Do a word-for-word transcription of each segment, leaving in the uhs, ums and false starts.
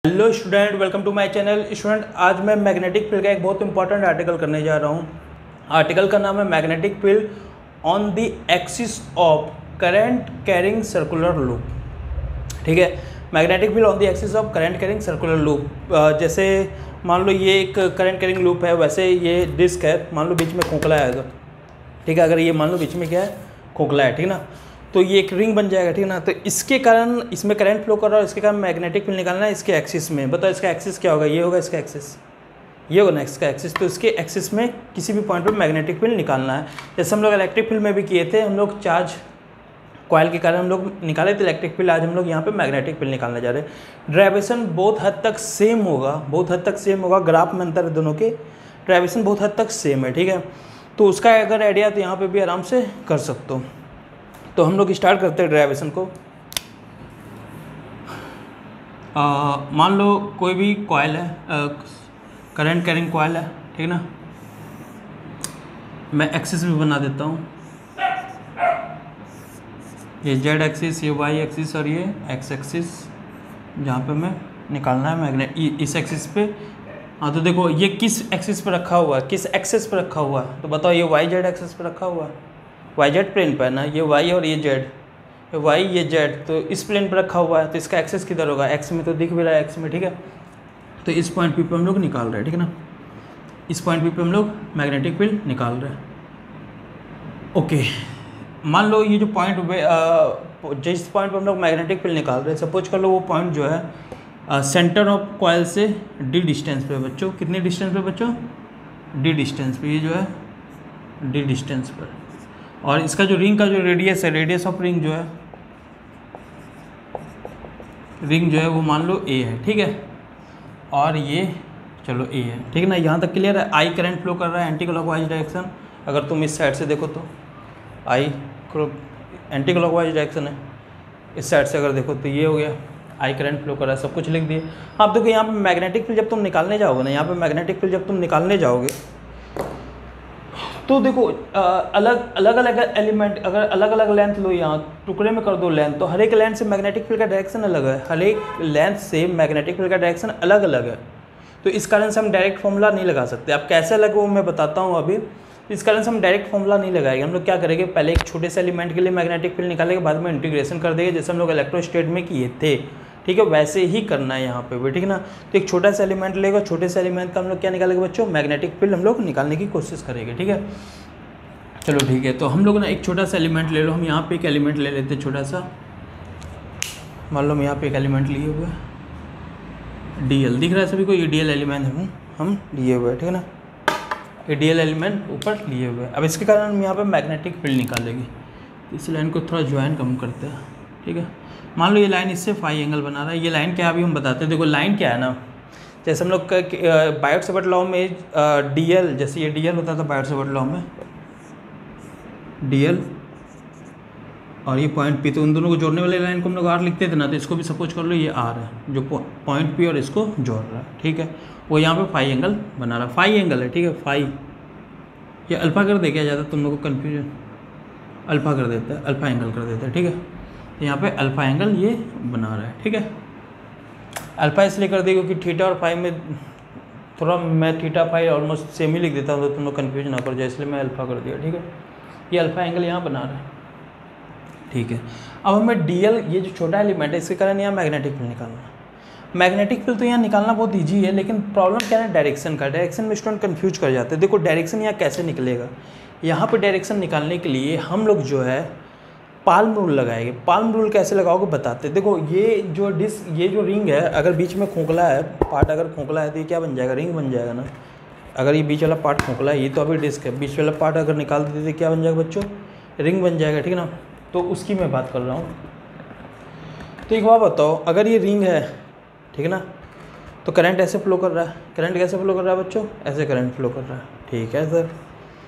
Hello student, welcome to my channel. Student, आज मैं magnetic field का एक बहुत इंपॉर्टेंट आर्टिकल करने जा रहा हूँ। आर्टिकल का नाम है magnetic field on the axis of current carrying circular loop. ठीक है, magnetic field on the axis of current carrying circular loop. जैसे मान लो ये एक करंट कैरिंग लूप है, वैसे ये डिस्क है, मान लो बीच में खोखला है अगर, ठीक है, अगर ये मान लो बीच में क्या है, खोखला है, ठीक ना, तो ये एक रिंग बन जाएगा, ठीक ना। तो इसके कारण इसमें करंट फ्लो कर रहा है, इसके कारण मैग्नेटिक फील्ड निकालना है इसके एक्सिस में। बताओ इसका एक्सिस क्या होगा? ये होगा इसका एक्सिस, ये होगा ना इसका एक्सिस। तो इसके एक्सिस में किसी भी पॉइंट पर मैग्नेटिक फील्ड निकालना है। जैसे हम लोग इलेक्ट्रिक फील्ड में भी किए थे, हम लोग चार्ज कॉइल के कारण हम लोग निकाले थे इलेक्ट्रिक फील्ड। आज हम लोग यहाँ पे मैग्नेटिक फील्ड निकालने जा रहे हैं। ड्राइवेशन बहुत हद तक सेम होगा, बहुत हद तक सेम होगा, ग्राफ में अंतर है दोनों के, ड्राइवेशन बहुत हद तक सेम है, ठीक है। तो उसका अगर आइडिया तो यहाँ पे भी आराम से कर सकते हो। तो हम लोग स्टार्ट करते हैं ड्राइवेशन को। मान लो कोई भी कॉइल है, करंट कैरिंग कॉइल है, ठीक ना। मैं एक्सिस भी बना देता हूँ, ये जेड एक्सिस, ये वाई एक्सिस और ये एक्स एक्सिस, जहाँ पे मैं निकालना है मैग्नेट इस एक्सिस पे। हाँ, तो देखो ये किस एक्सिस पे रखा हुआ है, किस एक्सिस पे रखा हुआ है, तो बताओ ये वाई जेड एक्सिस पे रखा हुआ है, वाई जेड प्लेन पर है ना, ये वाई और ये जेड, ये वाई ये जेड, तो इस प्लेन पर रखा हुआ है। तो इसका एक्सिस किधर होगा? एक्स में, तो दिख भी रहा है एक्स में, ठीक है। तो इस पॉइंट पी पे हम लोग निकाल रहे हैं, ठीक है ना, इस पॉइंट पी पे हम लोग मैग्नेटिक फील्ड निकाल रहे हैं। ओके, मान लो ये जो पॉइंट, जिस पॉइंट पर हम लोग मैग्नेटिक फील्ड निकाल रहे हैं, सपोज कर लो वो पॉइंट जो है सेंटर ऑफ कॉइल से डी डिस्टेंस पे बच्चों, कितने डिस्टेंस पे बच्चों? डी डिस्टेंस पे, ये जो है डी डिस्टेंस पर। और इसका जो रिंग का जो रेडियस है, रेडियस ऑफ रिंग जो है, रिंग जो है वो मान लो ए है, ठीक है। और ये चलो ए है, ठीक है ना, यहाँ तक क्लियर है। आई करंट फ्लो कर रहा है एंटी क्लॉकवाइज डायरेक्शन, अगर तुम इस साइड से देखो तो आई एंटी क्लॉकवाइज डायरेक्शन है, इस साइड से अगर देखो तो ये हो गया, आई करंट फ्लो कर रहा है, सब कुछ लिख दिए। हाँ, देखो यहाँ पे मैग्नेटिक फील्ड जब तुम निकालने जाओगे ना, यहाँ पे मैग्नेटिक फील्ड जब तुम निकालने जाओगे तो देखो आ, अलग अलग अलग एलिमेंट, अगर अलग अलग लेंथ लो, यहाँ टुकड़े में कर दो लेंथ, तो हर एक लेंथ से मैग्नेटिक फील्ड का डायरेक्शन अलग है, हर एक लेंथ से मैग्नेटिक फील्ड का डायरेक्शन अलग अलग है। तो इस कारण से हम डायरेक्ट फॉर्मूला नहीं लगा सकते। अब कैसे लगे वो मैं बताता हूँ अभी। इस कारण से हम डायरेक्ट फॉर्मूला नहीं लगाएंगे। हम लोग क्या करेंगे, पहले एक छोटे से एलिमेंट के लिए मैग्नेटिक फील्ड निकालेंगे, बाद में इंटीग्रेशन कर देंगे, जैसे हम लोग इलेक्ट्रोस्टेट में किए थे, ठीक है, वैसे ही करना है यहाँ पे भी, ठीक है ना। तो एक छोटा सा एलिमेंट लेगा, छोटे से एलिमेंट का हम लोग क्या निकालेंगे बच्चों? मैग्नेटिक फील्ड हम लोग निकालने की कोशिश करेंगे, ठीक है। चलो ठीक है, तो हम लोग ना एक छोटा सा एलिमेंट ले लो। हम यहाँ पे एक एलिमेंट ले लेते हैं छोटा सा, मान लो हम यहाँ पे एक एलिमेंट लिए हुए डी एल, दिख रहा है सभी को, ये डी एल एलिमेंट हम हम लिए हुए हैं, ठीक है ना, ये डी एल एलिमेंट ऊपर लिए हुए हैं। अब इसके कारण हम यहाँ पे मैग्नेटिक फील्ड निकालेंगे। इस लाइन को थोड़ा ज्वाइन कम करते हैं, ठीक है। मान लो ये लाइन इससे फाई एंगल बना रहा है, ये लाइन क्या है अभी हम बताते हैं। देखो लाइन क्या है ना, जैसे हम लोग बायोट-सावर्ट लॉ में डी एल, जैसे ये डी एल होता था बायोट-सावर्ट लॉ में, डी एल और ये पॉइंट पी, तो उन दोनों को जोड़ने वाले लाइन को हम लोग आर लिखते थे ना, तो इसको भी सपोज कर लो ये आर है, जो पॉइंट पी और इसको जोड़ रहा है, ठीक है। वो यहाँ पे फाई एंगल बना रहा है, फाई एंगल है, ठीक है, फाई। ये अल्फ़ा कर दे क्या ज़्यादा तुम लोग को कन्फ्यूजन, अल्फ़ा कर देता है, अल्फ़ा एंगल कर देता है, ठीक है। तो यहाँ पे अल्फ़ा एंगल ये बना रहा है, ठीक है। अल्फ़ा इसलिए कर देगा कि थीटा और फाई में थोड़ा, मैं थीटा फाई ऑलमोस्ट सेम ही लिख देता हूँ, तो तुम लोग कन्फ्यूज ना कर जाए, इसलिए मैं अल्फ़ा कर दिया, ठीक है। ये अल्फ़ा एंगल यहाँ बना रहा है, ठीक है। अब हमें डी एल, ये जो छोटा एलिमेंट है, इसके कारण यहाँ मैग्नेटिक फील्ड निकालना है। मैग्नेटिक फील्ड तो यहाँ निकालना बहुत इजी है, लेकिन प्रॉब्लम क्या है डायरेक्शन का। डायरेक्शन में स्टूडेंट कंफ्यूज कर जाते हैं। देखो डायरेक्शन यहाँ कैसे निकलेगा, यहाँ पे डायरेक्शन निकालने के लिए हम लोग जो है पाल्म रूल लगाएंगे। पाल्म रूल कैसे लगाओगे बताते। देखो ये जो डिस्क, ये जो रिंग है, अगर बीच में खोखला है पार्ट, अगर खोखला है तो ये क्या बन जाएगा? रिंग बन जाएगा ना। अगर ये बीच वाला पार्ट खोखला है, ये तो अभी डिस्क है, बीच वाला पार्ट अगर निकाल देते क्या बन जाएगा बच्चों? रिंग बन जाएगा, ठीक है ना। तो उसकी मैं बात कर रहा हूँ। तो एक बात बताओ, अगर ये रिंग है, ठीक है ना, तो करंट ऐसे फ्लो कर रहा है, करंट कैसे फ्लो कर रहा है बच्चों? ऐसे करंट फ्लो कर रहा है, ठीक है सर।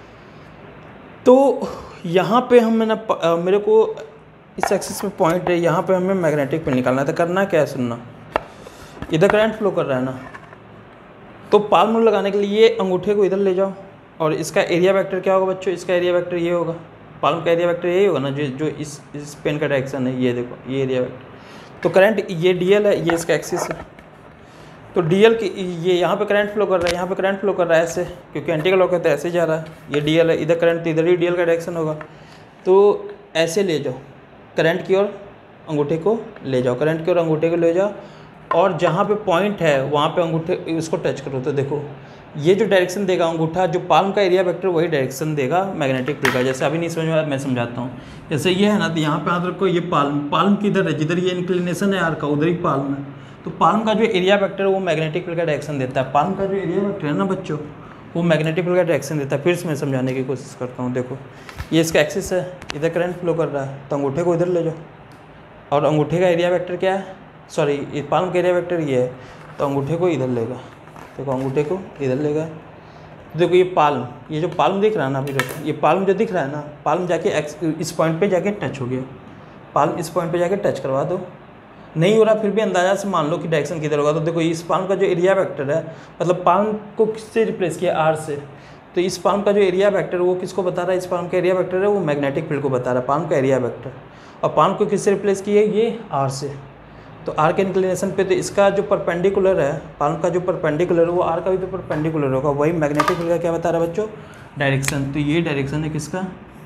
तो यहाँ पे हम ना, मेरे को इस एक्सिस में पॉइंट है, यहाँ पे हमें मैग्नेटिक फील्ड निकालना है। तो करना क्या है, सुनना, इधर करंट फ्लो कर रहा है ना, तो पाल्म रूल लगाने के लिए अंगूठे को इधर ले जाओ, और इसका एरिया वेक्टर क्या होगा बच्चों? इसका एरिया वेक्टर ये होगा, पाल्म का एरिया वेक्टर यही होगा ना, जो जो इस इस पेन का डायरेक्शन है, ये देखो ये एरिया वेक्टर। तो करंट ये डी एल है, ये इसका एक्सिस है, तो डी एल की ये यहाँ पे करंट फ्लो कर रहा है, यहाँ पे करंट फ्लो कर रहा है ऐसे, क्योंकि एंटी क्लॉक है तो ऐसे जा रहा है, ये डी एल है, इधर करंट तो इधर ही डी एल का डायरेक्शन होगा। तो ऐसे ले जाओ करंट की ओर अंगूठे को ले जाओ, करंट की ओर अंगूठे को ले जाओ, और जहाँ पे पॉइंट है वहाँ पे अंगूठे उसको टच करो। तो देखो ये जो डायरेक्शन देगा अंगूठा, जो पाल्म का एरिया वेक्टर वही डायरेक्शन देगा मैग्नेटिक फील्ड का। जैसे अभी नहीं समझ में आया मैं समझाता हूँ। जैसे ये है ना, तो यहाँ पे हाथ रखो, ये पाल्म पाल्म किधर है, जिधर ये इंक्लिनेशन है आर का उधर ही पाल्म है। तो पाल्म का जो एरिया वेक्टर है वो मैग्नेटिक फील्ड का डायरेक्शन देता है। पाल्म का जो एरिया वेक्टर है ना बच्चों, वो मैग्नेटिक फील्ड का डायरेक्शन देता है। फिर से मैं समझाने की कोशिश करता हूँ। देखो ये इसका एक्सिस है, इधर करंट फ्लो कर रहा है, तो अंगूठे को इधर ले जाओ, और अंगूठे का एरिया वेक्टर क्या है, सॉरी ये पाल्म का एरिया वेक्टर ये है, तो अंगूठे को इधर लेगा। देखो अंगूठे को इधर लेगा, देखो ये पाल्म, ये जो पाल्म दिख रहा है ना अभी देखो, ये पाल्म जो दिख रहा है ना, पाल्म जाके एक्स इस पॉइंट पे जाके टच हो गया, पाल्म इस पॉइंट पे जाके टच करवा दो। नहीं हो रहा फिर भी अंदाजा से मान लो कि डायरेक्शन किधर होगा। तो देखो इस पाल्म का जो एरिया वेक्टर है, मतलब पाल्म को किससे रिप्लेस किया, आर से, तो इस पाल्म का जो एरिया वेक्टर वो किसको बता रहा है, इस पाल्म का एरिया वेक्टर है वो मैग्नेटिक फील्ड को बता रहा है, पाल्म का एरिया वेक्टर। और पाल्म को किससे रिप्लेस किया, ये आर से। तो आर के इंक्लिनेशन पे तो इसका जो परपेंडिकुलर है, पाल्म का जो परपेंडिकुलर है वो आर का भी तो परपेंडिकुलर होगा, वही मैग्नेटिक फील्ड का क्या बता रहा है बच्चों, डायरेक्शन। तो ये डायरेक्शन है किसका,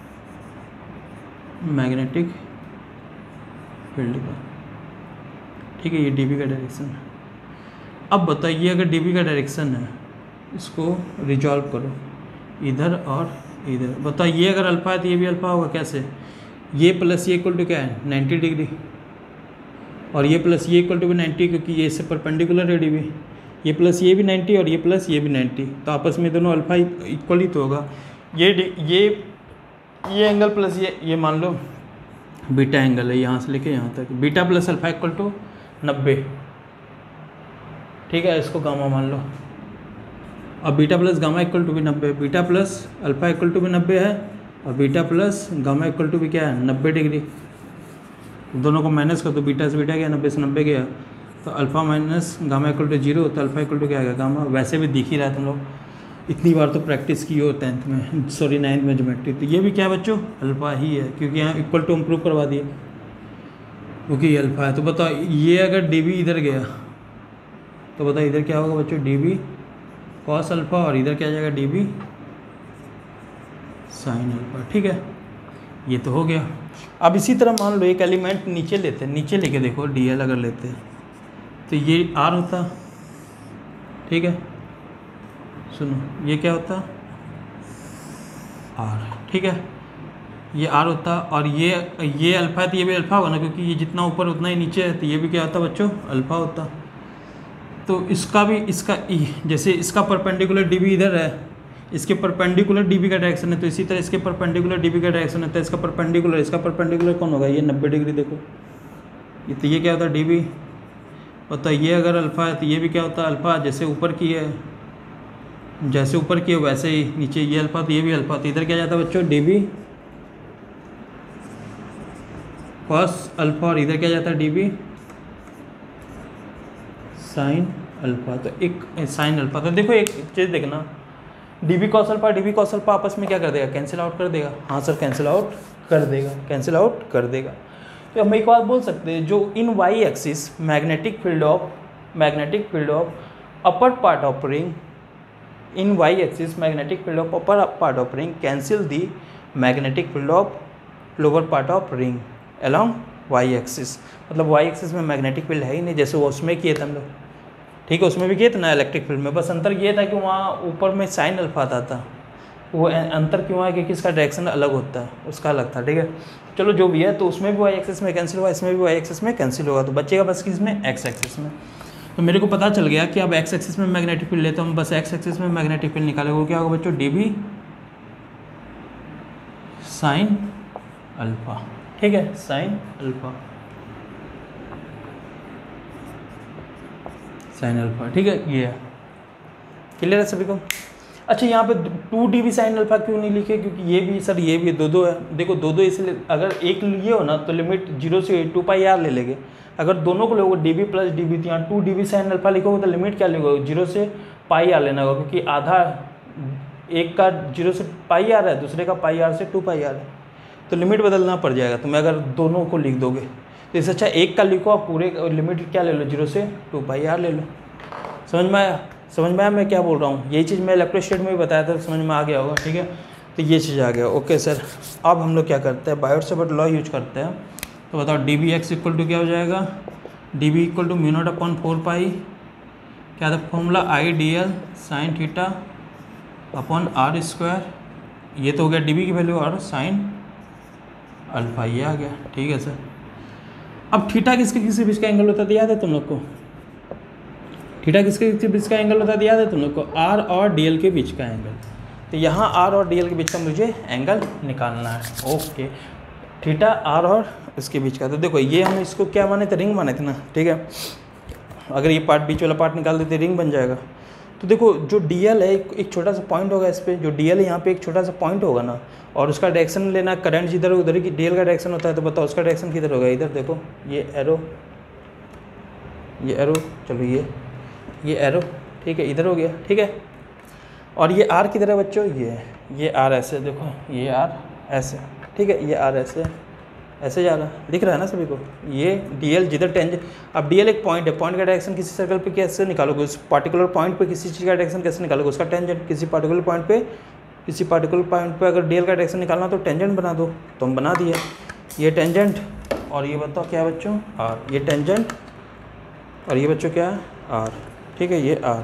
मैग्नेटिक फील्ड का, ठीक है। ये डी बी का डायरेक्शन है। अब बताइए अगर डी बी का डायरेक्शन है, इसको रिजॉल्व करो इधर और इधर, बताइए अगर अल्फा है तो ये भी अल्फा होगा कैसे, ये प्लस ये इक्वल टू क्या है नाइन्टी डिग्री, और ये प्लस ये इक्वल टू भी नाइन्टी, क्योंकि ये इससे परपेंडिकुलर है डी बी, ये प्लस ये भी नाइन्टी और ये प्लस ये भी नाइन्टी, तो आपस में दोनों अल्फा इक्वल ही तो होगा। ये ये ये एंगल प्लस ये ये मान लो बीटा एंगल है, यहाँ से लेके यहाँ तक, beta plus alpha equal to नब्बे, ठीक है, इसको गामा मान लो। अब beta plus gamma equal to भी नब्बे, beta plus alpha equal to भी नब्बे है, और beta plus gamma equal to भी क्या है नब्बे डिग्री। दोनों को माइनस कर दो, बीटा से बीटा गया, नब्बे से नब्बे गया, तो alpha minus gamma equal to zero, तो अल्फा इक्वल टू क्या आएगा गामा। वैसे भी दिख ही रहा है, तुम लोग इतनी बार तो प्रैक्टिस की हो टेंथ में, सॉरी नाइन्थ में ज्योमेट्री। तो ये भी क्या बच्चों अल्फा ही है, क्योंकि यहाँ इक्वल टू हम प्रूव करवा दिए, क्योंकि ये अल्फा है। तो बताओ ये अगर डी बी इधर गया तो बताओ इधर क्या होगा बच्चों, डी बी कॉस अल्फा, और इधर क्या आ जाएगा डी बी साइन अल्फा, ठीक है। ये तो हो गया। अब इसी तरह मान लो एक एलिमेंट नीचे लेते हैं, नीचे लेके देखो डी एल अगर लेते हैं तो ये आर होता, ठीक है, सुनो ये क्या होता आर, ठीक है, ये आर होता, और ये ये अल्फा है तो ये भी अल्फा होगा ना, क्योंकि ये जितना ऊपर उतना ही नीचे है, तो ये भी क्या होता बच्चों अल्फा होता। तो इसका भी इसका ई, जैसे इसका परपेंडिकुलर डी बी इधर है, इसके परपेंडिकुलर डी बी का डायरेक्शन है, तो इसी तरह इसके परपेंडिकुलर डी बी का डायरेक्शन है, तो इसका परपेंडिकुलर इसका परपेंडिकुलर कौन होगा, ये नब्बे डिग्री। देखो ये तो ये क्या होता है डी बी, और तो ये अगर अल्फ़ा है तो ये भी क्या होता है अल्फ़ा, जैसे ऊपर की है, जैसे ऊपर की है वैसे ही नीचे ये अल्फ़ा, तो ये भी अल्फ़ा, तो इधर क्या जाता है बच्चों डी बी कॉस अल्फ़ा, और इधर क्या जाता है डी बी साइन अल्फ़ा। तो एक साइन अल्फ़ा, तो देखो एक चीज़ देखना, D B cos alpha D B cos alpha आपस में क्या कर देगा, कैंसिल आउट कर देगा। हाँ सर कैंसिल आउट कर देगा, कैंसिल आउट कर देगा। तो हम एक बात बोल सकते हैं, जो in Y axis magnetic field of magnetic field of upper part of ring, in Y axis magnetic field of upper part of ring cancel the magnetic field of lower part of ring along Y axis. मतलब Y axis में magnetic field है ही नहीं, जैसे वो उसमें किए थे हम लोग, ठीक है, उसमें भी किए थे ना इलेक्ट्रिक फील्ड में, बस अंतर ये था कि वहाँ ऊपर में साइन अल्फा आता था, वो अंतर क्यों है कि इसका डायरेक्शन अलग होता है, उसका अलग था, ठीक है। चलो जो भी है, तो उसमें भी वाई एक्सिस में कैंसिल हुआ, इसमें भी वाई एक्सिस में कैंसिल होगा, तो बचेगा बस किसमें एक्स एक्सिस में। तो मेरे को पता चल गया कि अब एक्स एक्सिस में मैग्नेटिक फील्ड लेते हम, बस एक्स एक्सिस में मैग्नेटिक फील्ड निकाले, वो क्या होगा बच्चों डी बी साइन अल्फा, ठीक है, साइन अल्फा साइन अल्फा, ठीक है, ये है क्लियर है सभी को। अच्छा यहाँ पे two D B sine alpha क्यों नहीं लिखे, क्योंकि ये भी सर ये भी दो दो है, देखो दो दो इसलिए, अगर एक लिए हो ना तो लिमिट जीरो से टू पाई आर ले लेंगे, अगर दोनों को लोगे D B plus D B, तो यहाँ two D B sine alpha लिखोगे तो लिमिट क्या लिखोगे, जीरो से पाई आर लेना होगा, क्योंकि आधा एक का जीरो से पाई आर है, दूसरे का पाई आर से टू पाई आर है, तो लिमिट बदलना पड़ जाएगा तुम्हें अगर दोनों को लिख दोगे। तो इससे अच्छा एक का लिखो, आप पूरे लिमिट क्या ले लो, जीरो से टू पाई आर ले लो, समझ में आया? समझ में आया मैं क्या बोल रहा हूँ? यही चीज़ मैं इलेक्ट्रोस्टेट में भी बताया था, समझ में आ गया होगा, ठीक है। तो ये चीज़ आ गया, ओके सर। अब हम लोग क्या करते हैं, बायोट-सावर्त लॉ यूज करते हैं। तो बताओ D B X equal to क्या हो जाएगा, D B equal to mu naught upon four pi, क्या था formula, I D L sine theta upon R square, ये तो हो गया डी बी की वैल्यू, और साइन अल्फा ये आ गया, ठीक है सर। अब थीटा किसके किसी बीच का एंगल होता है याद है तुम लोग को? थीटा किसके किसी बीच का एंगल होता है याद है तुम लोग को? आर और डी एल के बीच का एंगल। तो यहाँ आर और डी एल के बीच का मुझे एंगल निकालना है, ओके। थीटा आर और इसके बीच का, तो देखो ये हम इसको क्या माने थे, रिंग माने थे ना, ठीक है। अगर ये पार्ट बीच वाला पार्ट निकाल देते रिंग बन जाएगा। तो देखो जो डी एल है एक, एक छोटा सा पॉइंट होगा इस पर, जो डी एल है यहाँ पे एक छोटा सा पॉइंट होगा ना, और उसका डायरेक्शन लेना, करंट जिधर उधर की डी एल का डायरेक्शन होता है, तो बताओ उसका डायरेक्शन किधर होगा? इधर देखो, ये एरो, ये एरो, चलो ये ये एरो, ठीक है, इधर हो गया, ठीक है। और ये आर किधर है बच्चों? ये ये आर ऐसे, देखो ये आर ऐसे, ठीक है, ये आर ऐसे ऐसे जा रहा है, दिख रहा है ना सभी को? ये डी एल जिधर टेंज, अब डी एल एक पॉइंट है, पॉइंट का डायरेक्शन किसी सर्कल पे कैसे निकालोगे? उस पार्टिकुलर पॉइंट पे किसी चीज़ का डायरेक्शन कैसे निकालोगे? उसका टेंजेंट, किसी पार्टिकुलर पॉइंट पे किसी पार्टिकुलर पॉइंट पे अगर डी एल का डायरेक्शन निकालना तो टेंजेंट बना दो, तो हम बना दिए ये टेंजेंट। और ये बताओ क्या बच्चों? आर, ये टेंजेंट, और ये बच्चों क्या है? आर, ठीक है, ये आर,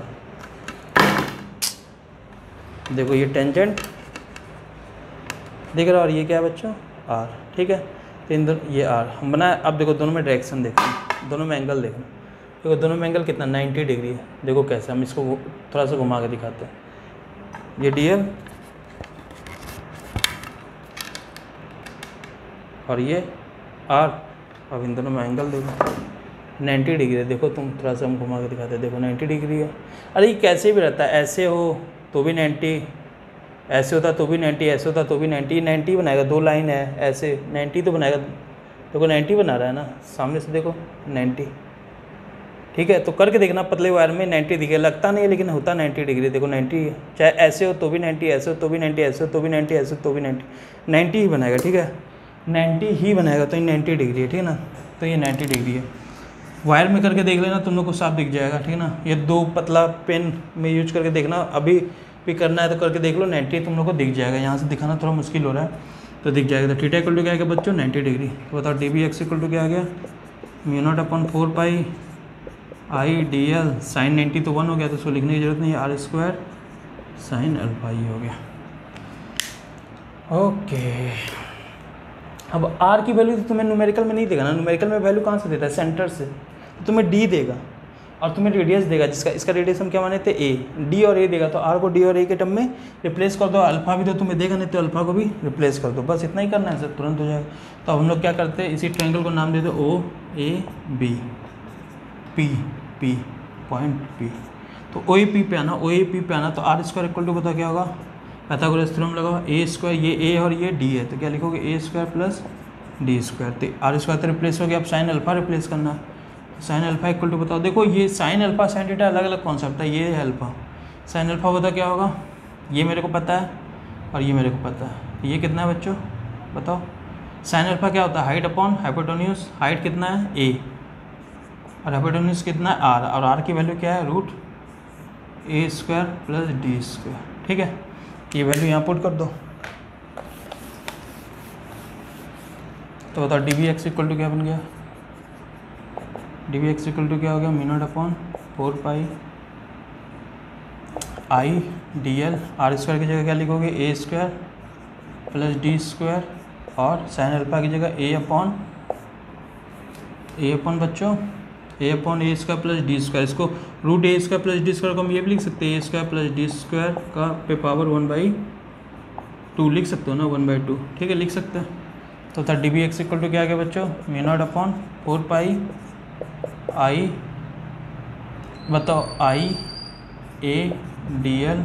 देखो ये टेंजेंट दिख रहा है, और ये क्या है बच्चों? आर, ठीक है। तो इन दोनों, ये आर हम बनाए। अब देखो दोनों में डायरेक्शन देखना, दोनों में एंगल देखना, देखो दोनों में एंगल कितना, नाइन्टी डिग्री है। देखो कैसे, हम इसको थोड़ा सा घुमा के दिखाते हैं। ये डी एल और ये आर, अब इन दोनों में एंगल देखो, नाइन्टी डिग्री है। देखो तुम, थोड़ा सा हम घुमा के दिखाते हैं, देखो नाइन्टी डिग्री है। अरे ये कैसे भी रहता है, ऐसे हो तो भी नाइन्टी, ऐसे होता तो भी नाइन्टी, ऐसे होता तो भी नाइन्टी, नाइन्टी बनाएगा। दो लाइन है ऐसे, नाइन्टी तो बनाएगा। देखो नाइन्टी बना रहा है ना सामने से, देखो नाइन्टी, ठीक है। तो करके देखना, पतले वायर में नाइन्टी दिखे, लगता नहीं है लेकिन होता नाइन्टी डिग्री। देखो नाइन्टी, चाहे ऐसे हो तो भी नाइन्टी, ऐसे हो तो भी नाइन्टी, ऐसे हो तो भी नाइन्टी, ऐसे हो तो भी नाइन्टी, नाइन्टी ही बनाएगा, ठीक है, नाइन्टी ही बनाएगा। तो ये नाइन्टी डिग्री है, ठीक है ना, तो ये नाइन्टी डिग्री है। वायर में करके देख लेना, तुम लोग को साफ दिख जाएगा, ठीक है ना। ये दो पतला पेन में यूज करके देखना, अभी भी करना है तो करके देख लो, नाइन्टी तुम लोग को दिख जाएगा। यहाँ से दिखाना थोड़ा मुश्किल हो रहा है, तो दिख जाएगा। तो थीटा इक्वल टू क्या आ गया बच्चों? Ninety degree. तो बताओ D B X equal to क्या आ गया? Mu naught upon four pi I D L sine ninety तो वन हो गया, तो उसको लिखने की जरूरत नहीं है, आर स्क्वायर साइन अल्फा ये हो गया, ओके। अब आर की वैल्यू तो तुम्हें न्यूमेरिकल में नहीं देगा ना, न्यूमेरिकल में वैल्यू कहाँ से देता है? सेंटर से। तो तुम्हें डी देगा और तुम्हें रेडियस देगा, जिसका इसका रेडियस हम क्या माने थे? ए। डी और ए देगा, तो आर को डी और ए के टर्म में रिप्लेस कर दो। अल्फा भी तो तुम्हें देगा, नहीं तो अल्फा को भी रिप्लेस कर दो, बस इतना ही करना है सर, तुरंत हो जाएगा। तो अब हम लोग क्या करते हैं, इसी ट्रायंगल को नाम देते O A B, P P point P. तो ओ ए पी पे आना, ओ ए पी पे आना, तो आर स्क्वायर इक्वल टू पता क्या होगा? पाइथागोरस थ्योरम लगाओ, ए स्क्वायर, ये ए और ये डी है, तो क्या लिखोगे? A square plus D square. तो आर स्क्वायर तो रिप्लेस हो गया, अब साइन अल्फा रिप्लेस करना है। साइन अल्फा इक्वल टू बताओ, देखो ये साइन अल्फा साइन थीटा अलग अलग कॉन्सेप्ट है, ये है अल्फा। साइन अल्फा बता क्या होगा? ये मेरे को पता है और ये मेरे को पता है, ये कितना है बच्चों बताओ? साइन अल्फा क्या होता है? Height upon hypotenuse. हाइट कितना है? ए, और हाइपोटेन्यूज कितना है? आर, और आर की वैल्यू क्या है? Root A square plus D square, ठीक है। ये वैल्यू यहाँ पुट कर दो, तो बताओ D B X equal to क्या बन गया? D B X equal to क्या हो गया? Mu naught upon four pi I D L, R square की जगह क्या लिखोगे? A square plus D square, और साइन अल्फा की जगह ए अपॉन ए अपॉन बच्चों A upon A square plus D square. इसको root A square plus D square को हम ये भी लिख सकते हैं, ए स्क्वायर प्लस डी स्क्वायर का पे पावर वन बाई टू लिख सकते हो ना, वन बाई टू, ठीक है, लिख सकते हैं। तो था D B X equal to क्या आ गया बच्चों? Mu naught upon four pi I, बताओ, I A D L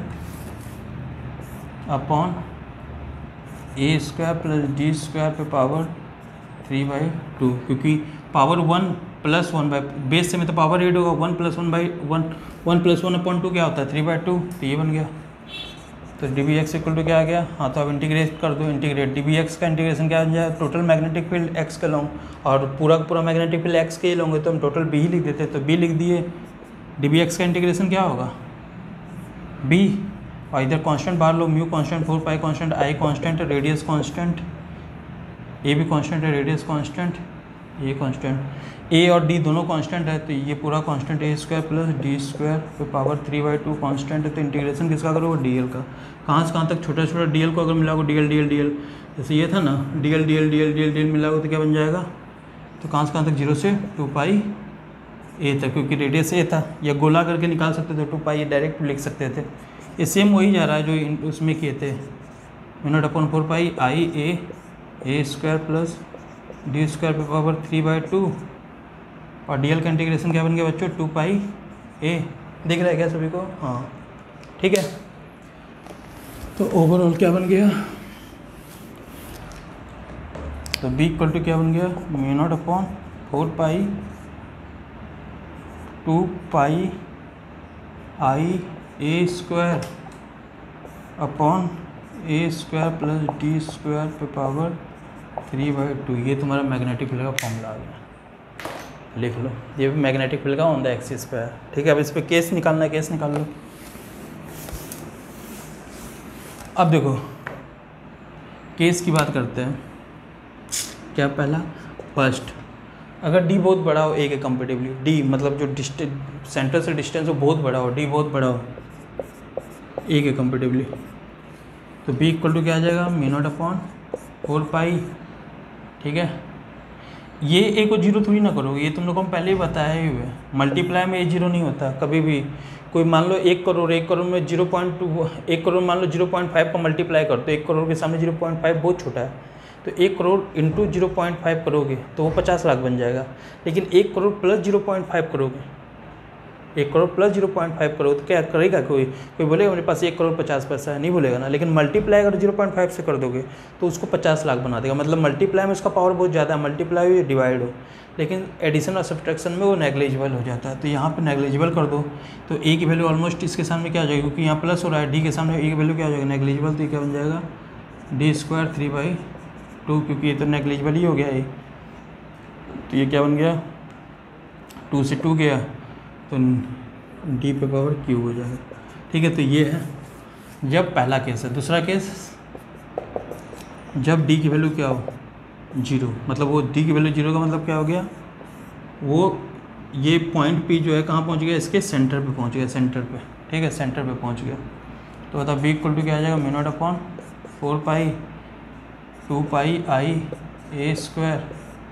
upon A square plus D square पे पावर थ्री बाई टू, क्योंकि power one plus one by base से में तो पावर एड होगा, one plus one by one, one plus one upon two क्या होता है? Three by to, तो ये बन गया। तो D B X equal to क्या आ गया? हाँ, तो अब इंटीग्रेट कर दो, इंटीग्रेट डी बी एक्स का इंटीग्रेशन क्या हो जाए? टोटल मैग्नेटिक फील्ड एक्स के लॉन्ग, और पूरा पूरा मैग्नेटिक फील्ड एक्स के ही लॉन्ग है, तो हम टोटल बी ही लिख देते, तो बी लिख दिए, डी बी एक्स का इंटीग्रेशन क्या होगा बी, और इधर कांस्टेंट बाहर लो, mu constant, four pi constant, I constant, radius constant, A भी कांस्टेंट है, रेडियस कांस्टेंट, ये कांस्टेंट, ए और डी दोनों कांस्टेंट है, तो ये पूरा constant A square plus D square पे power three by two constant है। तो इंटीग्रेशन किसका करोगे डी एल का, कहाँ से कहाँ तक छोटा छोटा डी एल को अगर मिलाओगे D L D L D L, जैसे ये था ना D L D L D L D L D L मिलाओगे तो क्या बन जाएगा, तो कहाँ से कहाँ तक, जीरो से टू पाई ए तक, क्योंकि रेडियस ए था, या गोला करके निकाल सकते थे टू पाई, ये डायरेक्ट लिख सकते थे। ये सेम वही जा रहा है जो उसमें किए थे, minute upon four pi I A A square plus D square पे पावर थ्री बाई टू, और डी एल का इंटीग्रेशन क्या बन गया बच्चों, टू पाई ए, दिख रहा है क्या सभी को, हाँ ठीक है। तो ओवरऑल क्या बन गया, तो बी इक्वल टू क्या बन गया, mu naught upon four pi two pi I A square upon A square plus D square पे पावर थ्री बाई टू, ये तुम्हारा मैग्नेटिक फील्ड का फॉर्मूला आ गया, लिख लो। ये भी मैग्नेटिक फील्ड का ऑन द एक्सिस पे है, ठीक है। अब इस पे केस निकालना है, केस निकाल लो। अब देखो केस की बात करते हैं, क्या पहला फर्स्ट, अगर डी बहुत बड़ा हो ए के कंपेरेटिवली, डी मतलब जो डिस्टेंस सेंटर से डिस्टेंस हो बहुत बड़ा हो, डी बहुत बड़ा हो ए के कंपेरेटिवली, तो बी इक्वल टू क्या आ जाएगा, mu naught upon four pi, ठीक है। ये ए को जीरो थोड़ी ना करोगे, ये तुम लोगों को पहले ही बताया ही हुआ है, मल्टीप्लाई में ए जीरो नहीं होता कभी भी। कोई मान लो एक करोड़, एक करोड़ में जीरो पॉइंट टू, एक करोड़ मान लो जीरो पॉइंट फाइव का मल्टीप्लाई कर, तो एक करोड़ के सामने जीरो पॉइंट फाइव बहुत छोटा है, तो एक crore into zero point five करोगे तो वो पचास लाख बन जाएगा। लेकिन एक crore plus zero point five करोगे, एक crore plus zero point five करोगे तो क्या करेगा, कोई कोई बोलेगा मेरे पास एक करोड़ पचास पैसा है, नहीं बोलेगा ना। लेकिन मल्टीप्लाई अगर जीरो पॉइंट फाइव से कर दोगे तो उसको पचास लाख बना देगा, मतलब मल्टीप्लाई में उसका पावर बहुत ज़्यादा है, मल्टीप्लाई हो डिवाइड हो, लेकिन एडिशन और सब्ट्रैक्शन में वो नेग्लिजिबल हो जाता है। तो यहाँ पे नेग्लिजिबल कर दो तो ए की वैल्यू ऑलमोस्ट इसके सामने क्या हो जाएगी, क्योंकि यहाँ प्लस हो रहा है, डी के सामने ए की वैल्यू क्या हो जाएगी, नेग्लिजिबल, तो ये क्या बन जाएगा, D square three by two, क्योंकि ये तो नेग्लिजिबल ही हो गया ये, तो ये क्या बन गया, टू से टू गया तो डी पे पावर क्यू हो जाएगा, ठीक है। तो ये है जब पहला केस है। दूसरा केस, जब डी की वैल्यू क्या हो, जीरो, मतलब वो डी की वैल्यू जीरो का मतलब क्या हो गया, वो ये पॉइंट पी जो है कहाँ पहुँच गया, इसके सेंटर पे पहुँच गया, सेंटर पे, ठीक है, सेंटर पे पहुँच गया। तो बताओ बी इक्वल टू क्या आ जाएगा, mu naught upon four pi two pi I A square,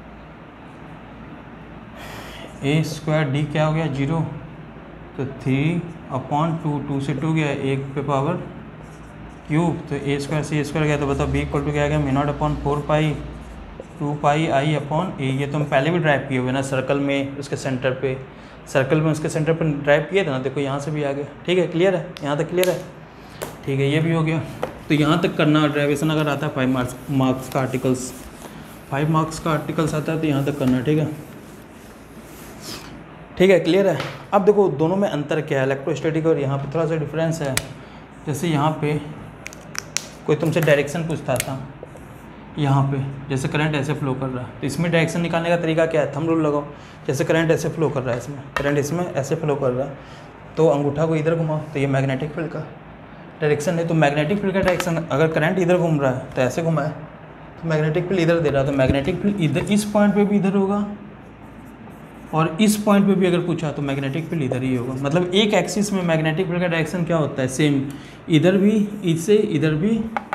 A square D क्या हो गया, जीरो, तो थ्री अपॉन टू, टू से टू गया, एक पे पावर क्यूब, तो ए स्क्वायर से ए स्क्वायर गया। तो बताओ बी इक्वल टू क्या आ गया, mu naught upon four pi two pi I upon A, ये तो हम पहले भी ड्राइव किए हुए ना सर्कल में, उसके सेंटर पे, सर्कल में उसके सेंटर पे ड्राइव किए थे ना, देखो यहाँ से भी आ गया, ठीक है, क्लियर है, यहाँ तक क्लियर है, ठीक है, ये भी हो गया। तो यहाँ तक करना, ड्राइवेशन अगर आता है फाइव मार्क्स मार्क्स का आर्टिकल्स, फाइव मार्क्स का आर्टिकल्स आता है तो यहाँ तक करना, ठीक है, ठीक है, क्लियर है। अब देखो दोनों में अंतर क्या है, इलेक्ट्रोस्टैटिक और यहाँ पे थोड़ा सा डिफरेंस है। जैसे यहाँ पे कोई तुमसे डायरेक्शन पूछता था, यहाँ पे जैसे करंट ऐसे फ्लो कर रहा है, तो इसमें डायरेक्शन निकालने का तरीका क्या है, थंब रूल लगाओ। जैसे करंट ऐसे फ्लो कर रहा है, इसमें करंट इसमें ऐसे फ्लो कर रहा है, तो अंगूठा को इधर घुमाओ, तो ये मैग्नेटिक फील्ड का डायरेक्शन है। तो मैग्नेटिक फील्ड का डायरेक्शन, अगर करंट इधर घूम रहा है तो ऐसे घुमाए, तो मैग्नेटिक फील्ड इधर दे रहा है, तो मैग्नेटिक फील्ड इधर इस पॉइंट पे भी इधर होगा, और इस पॉइंट पे भी अगर पूछा तो मैग्नेटिक फील्ड इधर ही होगा। मतलब एक एक्सिस में मैग्नेटिक फील्ड का डायरेक्शन क्या होता है, सेम, इधर भी, इससे इधर भी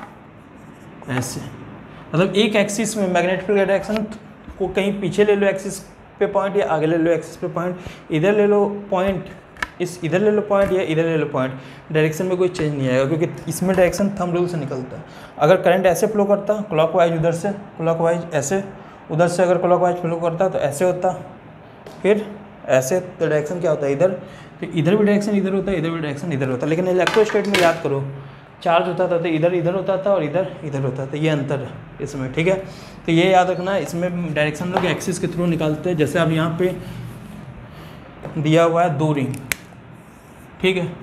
ऐसे, मतलब एक एक्सिस में मैग्नेटिक फील्ड का डायरेक्शन को कहीं पीछे ले लो एक्सिस पे पॉइंट, या आगे ले लो एक्सिस पे पॉइंट, इधर ले लो पॉइंट, इस इधर ले लो पॉइंट या इधर ले लो पॉइंट, डायरेक्शन में कोई चेंज नहीं आएगा, क्योंकि इसमें डायरेक्शन थंब रूल से निकलता है। अगर करंट ऐसे फ्लो करता क्लॉकवाइज, उधर से क्लॉकवाइज ऐसे, उधर से अगर क्लॉकवाइज फ्लो करता तो ऐसे होता, फिर ऐसे, तो डायरेक्शन क्या होता है इधर, तो इधर भी डायरेक्शन इधर होता है, इधर भी डायरेक्शन इधर होता है। लेकिन इलेक्ट्रोस्टैट में याद करो, चार्ज होता था तो इधर इधर होता था और इधर इधर होता था, ये अंतर है इसमें, ठीक है। तो ये याद रखना, इसमें डायरेक्शन लोग एक्सिस के थ्रू निकालते हैं। जैसे अब यहाँ पे दिया हुआ है दो रिंग, ठीक है,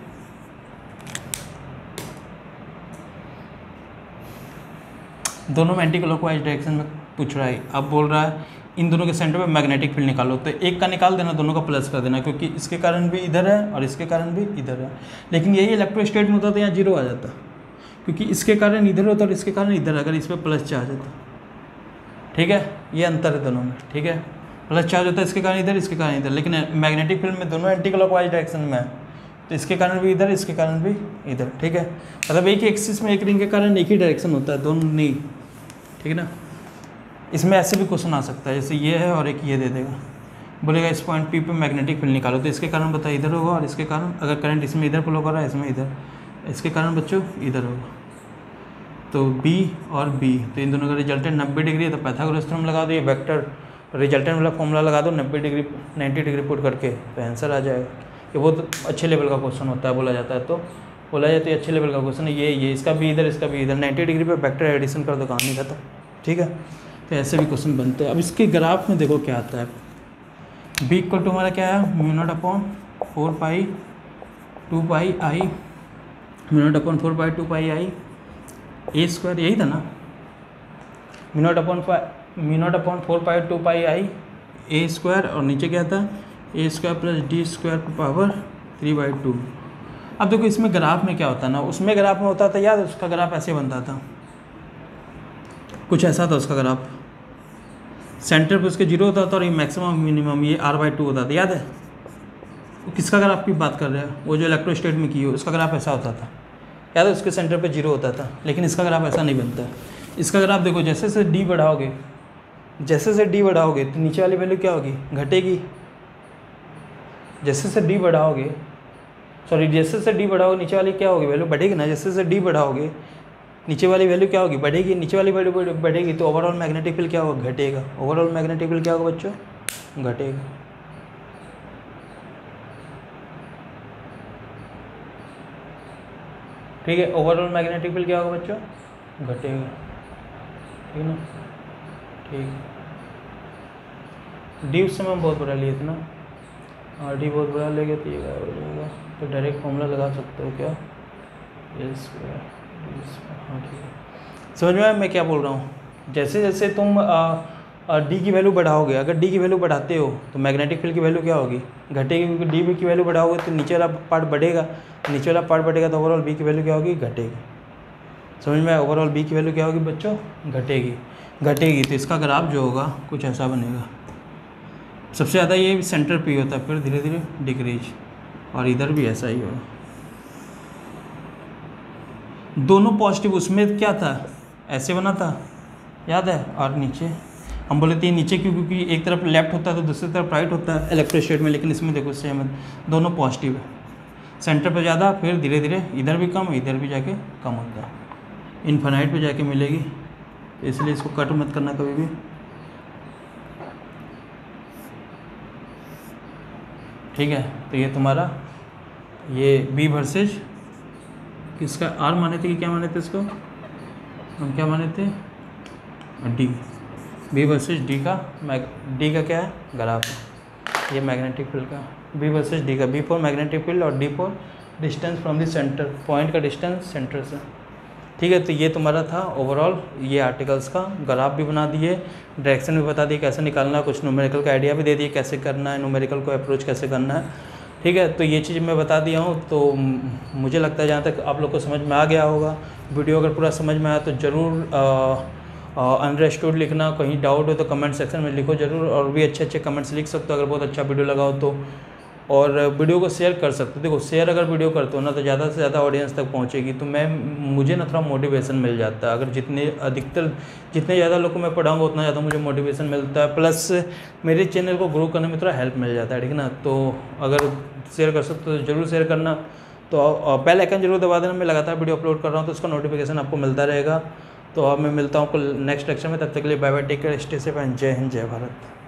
दोनों में एंटी क्लॉकवाइज डायरेक्शन में पूछ रहा है। अब बोल रहा है इन दोनों के सेंटर पे मैग्नेटिक फील्ड निकालो, तो एक का निकाल देना, दोनों का प्लस कर देना, क्योंकि इसके कारण भी इधर है और इसके कारण भी इधर है। लेकिन यही इलेक्ट्रोस्टेट में होता तो यहाँ जीरो आ जाता, क्योंकि इसके कारण इधर होता और इसके कारण इधर, अगर इस पर प्लस चार्ज होता। ठीक है, ये अंतर है दोनों में। ठीक है, प्लस चार्ज होता है इसके कारण इधर, इसके कारण इधर, लेकिन मैग्नेटिक फील्ड में दोनों एंटी क्लॉकवाइज डायरेक्शन में है, तो इसके कारण भी इधर, इसके कारण भी इधर। ठीक है, मतलब एक ही एक्सिस में एक रिंग के कारण एक ही डायरेक्शन होता है, दोनों नहीं। ठीक है ना, इसमें ऐसे भी क्वेश्चन आ सकता है, जैसे ये है और एक ये दे देगा, बोलेगा इस पॉइंट पी पे मैग्नेटिक फील्ड निकालो, तो इसके कारण बताइए इधर होगा, और इसके कारण अगर करंट इसमें इधर फ्लो कर रहा है, इसमें इधर, इसके कारण बच्चों इधर होगा। तो बी और बी, तो इन दोनों का रिजल्टेंट नब्बे डिग्री है, तो पाइथागोरस थ्योरम लगा दो, ये वेक्टर रिजल्टेंट वाला फॉर्मूला लगा दो, नब्बे डिग्री नाइन्टी डिग्री पुट करके, तो आंसर आ जाएगा। ये बहुत अच्छे लेवल का क्वेश्चन होता है, बोला जाता है, तो बोला जाए तो ये अच्छे लेवल का क्वेश्चन है। ये ये इसका भी इधर, इसका भी इधर, नाइन्टी डिग्री पे वेक्टर एडिशन कर दो, कहानी खत्म। ठीक है, तो ऐसे भी क्वेश्चन बनते हैं। अब इसके ग्राफ में देखो क्या आता है, बी इक्वल टू हमारा क्या है, mu naught upon four pi two pi I, mu naught upon four pi two pi I A square, यही था ना, mu naught upon mu naught upon four pi two pi I A square, और नीचे क्या था, A square plus D square की power three by two. अब देखो इसमें ग्राफ में क्या होता है ना, उसमें ग्राफ में होता था याद, उसका ग्राफ ऐसे बनता था, कुछ ऐसा था उसका ग्राफ, सेंटर पे उसके जीरो होता था और ये मैक्सिमम मिनिमम ये आर बाई टू होता था, याद है। वो किसका ग्राफ की बात कर रहे हैं, वो जो इलेक्ट्रोस्टेट में की हो, उसका ग्राफ ऐसा होता था, याद है, उसके सेंटर पे जीरो होता था। लेकिन इसका ग्राफ ऐसा नहीं बनता है। इसका ग्राफ देखो, जैसे से डी बढ़ाओगे, जैसे से डी बढ़ाओगे तो नीचे वाली वैल्यू क्या होगी, घटेगी। जैसे से डी बढ़ाओगे, सॉरी जैसे से डी बढ़ाओगे नीचे वाली क्या होगी, वैल्यू बढ़ेगी ना। जैसे से डी बढ़ाओगे नीचे वाली वैल्यू क्या होगी, बढ़ेगी। नीचे वाली वैल्यू बढ़ेगी तो ओवरऑल मैग्नेटिक फील्ड क्या होगा, घटेगा। ओवरऑल मैग्नेटिक फील्ड क्या होगा बच्चों, घटेगा। ठीक है, ओवरऑल मैग्नेटिक फील्ड क्या होगा बच्चों, घटेगा। ठीक है ना, ठीक। डी उस समय हम बहुत बड़ा लिए थे ना, आर डी बहुत बड़ा ले गए तो ये क्या हो जाएगा, तो डायरेक्ट फॉर्मूला लगा सकते हो क्या, एल स्क्वायर डी स्क्वायर। हाँ ठीक है, समझ में आया मैं क्या बोल रहा हूँ। जैसे जैसे तुम डी की वैल्यू बढ़ाओगे, अगर डी की वैल्यू बढ़ाते हो तो मैग्नेटिक फील्ड की वैल्यू क्या होगी, घटेगी, क्योंकि डी की वैल्यू बढ़ाओगे तो नीचे वाला पार्ट बढ़ेगा, नीचे वाला पार्ट बढ़ेगा तो ओवरऑल बी की वैल्यू क्या होगी, घटेगी। समझ में आया, ओवरऑल बी की वैल्यू क्या होगी बच्चों, घटेगी। घटेगी तो इसका ग्राफ जो होगा कुछ ऐसा बनेगा। सबसे ज़्यादा ये सेंटर पे होता है, फिर धीरे धीरे डिक्रीज, और इधर भी ऐसा ही होगा। दोनों पॉजिटिव, उसमें क्या था, ऐसे बना था याद है, और नीचे हम बोले थे नीचे क्यों, क्योंकि एक तरफ लेफ्ट होता है तो दूसरी तरफ राइट होता है इलेक्ट्रोस्टेट में। लेकिन इसमें देखो सेम है, दोनों पॉजिटिव है, सेंटर पे ज़्यादा, फिर धीरे धीरे इधर भी कम, इधर भी जाके कम होता है, इन्फिनाइट पे जाके मिलेगी। तो इसलिए इसको कट मत करना कभी भी। ठीक है, तो ये तुम्हारा ये बी वर्सेज किसका, आर माने थे कि क्या माने थे इसको, हम क्या माने थे, डी। बी वर्सेज डी का, मैग डी का क्या है, ग्राफ है, ये मैग्नेटिक फील्ड का, बी वर्सेज डी का, बी फॉर मैग्नेटिक फील्ड और D for distance from the centre, point का डिस्टेंस सेंटर से। ठीक है, तो ये तुम्हारा था ओवरऑल ये आर्टिकल्स का ग्राफ भी बना दिए, डायरेक्शन भी बता दिए कैसे निकालना है, कुछ न्यूमेरिकल का आइडिया भी दे दिए कैसे करना है, न्यूमेरिकल को अप्रोच कैसे करना है। ठीक है, तो ये चीज़ मैं बता दिया हूँ। तो मुझे लगता है जहाँ तक आप लोग को समझ में आ गया होगा। वीडियो अगर पूरा समझ में आया तो ज़रूर अंडरस्टूड लिखना, कहीं डाउट हो तो कमेंट सेक्शन में लिखो ज़रूर, और भी अच्छे अच्छे कमेंट्स लिख सकते हो अगर बहुत अच्छा वीडियो लगा हो तो। और वीडियो को शेयर कर सकते हो, देखो शेयर अगर वीडियो करते हो ना तो ज़्यादा से ज़्यादा ऑडियंस तक पहुँचेगी, तो मैं मुझे ना थोड़ा मोटिवेशन मिल जाता है। अगर जितने अधिकतर जितने ज़्यादा लोग को मैं पढ़ाऊँगा उतना ज़्यादा मुझे मोटिवेशन मिलता है, प्लस मेरे चैनल को ग्रो करने में थोड़ा हेल्प मिल जाता है। ठीक है ना, तो अगर शेयर कर सकते हो तो ज़रूर शेयर करना। तो बेल आइकन जरूर दबा देना, मैं लगातार वीडियो अपलोड कर रहा हूँ तो उसका नोटिफिकेशन आपको मिलता रहेगा। तो अब मैं मिलता हूँ आपको नेक्स्ट लेक्चर में, तब तक के लिए bye bye, take care, stay safe and जय हिंद, जय भारत।